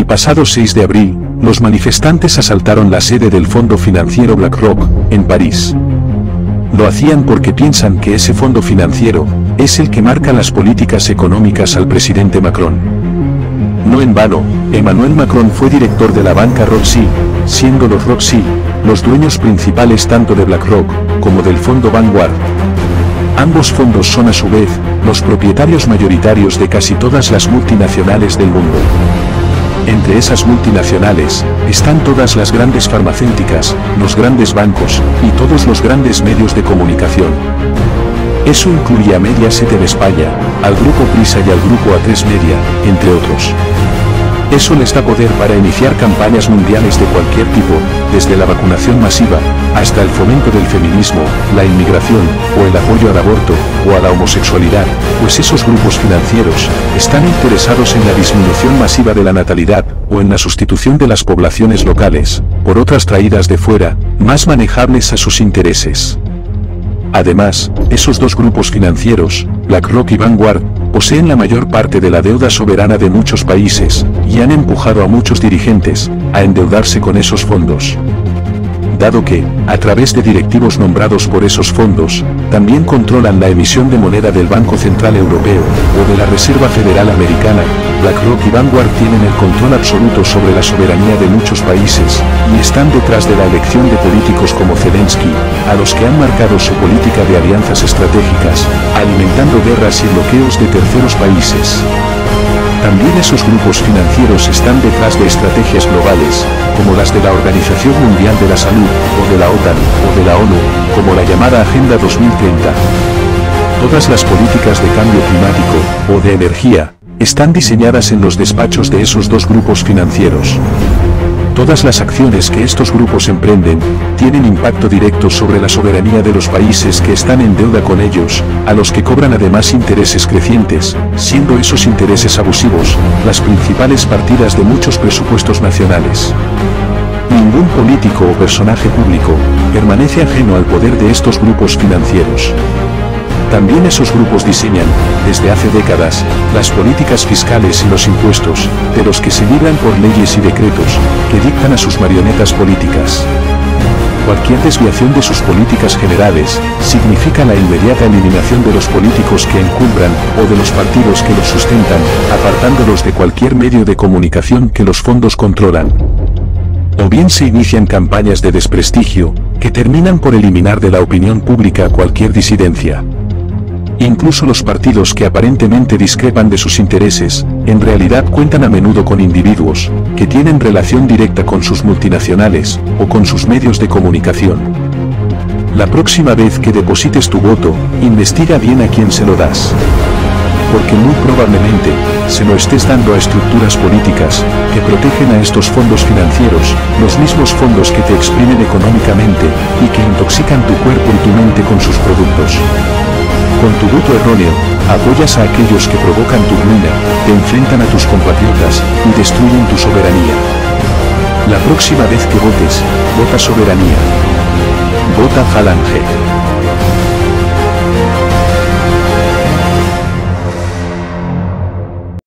El pasado 6 de abril, los manifestantes asaltaron la sede del fondo financiero BlackRock, en París. Lo hacían porque piensan que ese fondo financiero es el que marca las políticas económicas al presidente Macron. No en vano, Emmanuel Macron fue director de la banca Rothschild, siendo los Rothschild los dueños principales tanto de BlackRock como del fondo Vanguard. Ambos fondos son a su vez los propietarios mayoritarios de casi todas las multinacionales del mundo. Entre esas multinacionales están todas las grandes farmacéuticas, los grandes bancos y todos los grandes medios de comunicación. Eso incluía a Mediaset en España, al Grupo Prisa y al Grupo A3 Media, entre otros. Eso les da poder para iniciar campañas mundiales de cualquier tipo, desde la vacunación masiva, hasta el fomento del feminismo, la inmigración, o el apoyo al aborto, o a la homosexualidad, pues esos grupos financieros están interesados en la disminución masiva de la natalidad, o en la sustitución de las poblaciones locales, por otras traídas de fuera, más manejables a sus intereses. Además, esos dos grupos financieros, BlackRock y Vanguard, poseen la mayor parte de la deuda soberana de muchos países, y han empujado a muchos dirigentes a endeudarse con esos fondos. Dado que, a través de directivos nombrados por esos fondos, también controlan la emisión de moneda del Banco Central Europeo, o de la Reserva Federal Americana, BlackRock y Vanguard tienen el control absoluto sobre la soberanía de muchos países, y están detrás de la elección de políticos como Zelensky, a los que han marcado su política de alianzas estratégicas, alimentando guerras y bloqueos de terceros países. También esos grupos financieros están detrás de estrategias globales, como las de la Organización Mundial de la Salud, o de la OTAN, o de la ONU, como la llamada Agenda 2030. Todas las políticas de cambio climático, o de energía, están diseñadas en los despachos de esos dos grupos financieros. Todas las acciones que estos grupos emprenden, tienen impacto directo sobre la soberanía de los países que están en deuda con ellos, a los que cobran además intereses crecientes, siendo esos intereses abusivos, las principales partidas de muchos presupuestos nacionales. Ningún político o personaje público permanece ajeno al poder de estos grupos financieros. También esos grupos diseñan, desde hace décadas, las políticas fiscales y los impuestos, de los que se libran por leyes y decretos, que dictan a sus marionetas políticas. Cualquier desviación de sus políticas generales, significa la inmediata eliminación de los políticos que encumbran, o de los partidos que los sustentan, apartándolos de cualquier medio de comunicación que los fondos controlan. O bien se inician campañas de desprestigio, que terminan por eliminar de la opinión pública cualquier disidencia. Incluso los partidos que aparentemente discrepan de sus intereses, en realidad cuentan a menudo con individuos, que tienen relación directa con sus multinacionales, o con sus medios de comunicación. La próxima vez que deposites tu voto, investiga bien a quién se lo das. Porque muy probablemente, se lo estés dando a estructuras políticas, que protegen a estos fondos financieros, los mismos fondos que te exprimen económicamente, y que intoxican tu cuerpo y tu mente con sus productos. Con tu voto erróneo, apoyas a aquellos que provocan tu ruina, te enfrentan a tus compatriotas, y destruyen tu soberanía. La próxima vez que votes, vota soberanía. Vota Falange.